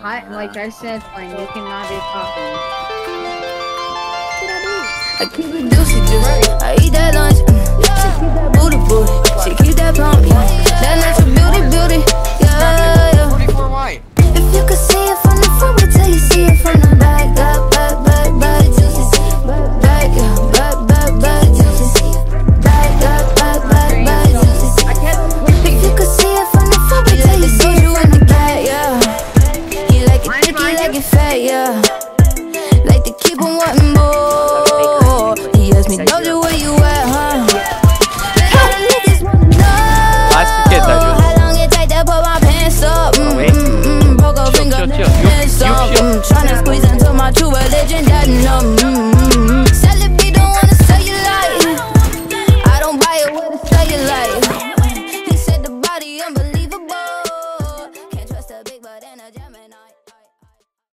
like I said, Flame, you cannot be talking. I keep it juicy, I eat that lunch. She keep that booty, she keep that pump, that natural beauty.